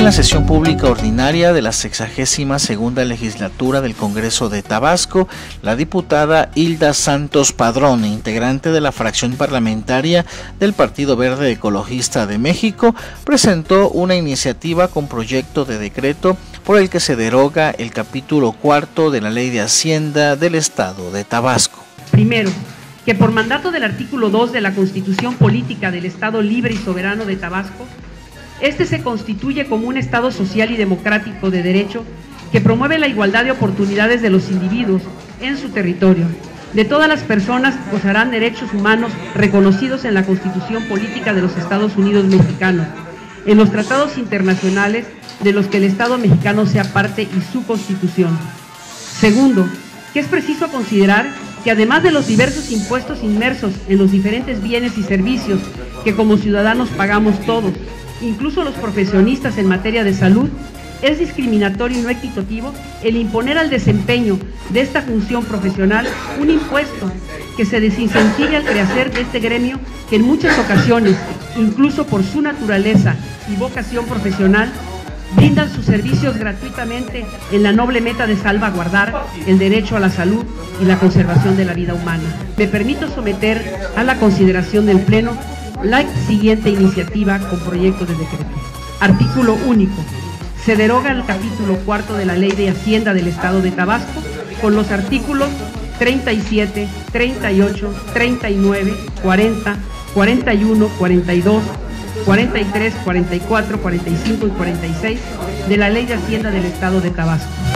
En la sesión pública ordinaria de la 62ª legislatura del Congreso de Tabasco, la diputada Hilda Santos Padrón, integrante de la fracción parlamentaria del Partido Verde Ecologista de México, presentó una iniciativa con proyecto de decreto por el que se deroga el capítulo 4 de la Ley de Hacienda del Estado de Tabasco. Primero, que por mandato del artículo 2 de la Constitución Política del Estado Libre y Soberano de Tabasco, este se constituye como un Estado social y democrático de derecho que promueve la igualdad de oportunidades de los individuos en su territorio. De todas las personas gozarán derechos humanos reconocidos en la Constitución Política de los Estados Unidos Mexicanos, en los tratados internacionales de los que el Estado mexicano sea parte y su Constitución. Segundo, que es preciso considerar que además de los diversos impuestos inmersos en los diferentes bienes y servicios que como ciudadanos pagamos todos, incluso los profesionistas en materia de salud, es discriminatorio y no equitativo el imponer al desempeño de esta función profesional un impuesto que se desincentive al crecer de este gremio que en muchas ocasiones, incluso por su naturaleza y vocación profesional, brindan sus servicios gratuitamente en la noble meta de salvaguardar el derecho a la salud y la conservación de la vida humana. Me permito someter a la consideración del Pleno la siguiente iniciativa con proyecto de decreto. Artículo único. Se deroga el capítulo 4 de la Ley de Hacienda del Estado de Tabasco con los artículos 37, 38, 39, 40, 41, 42, 43, 44, 45 y 46 de la Ley de Hacienda del Estado de Tabasco.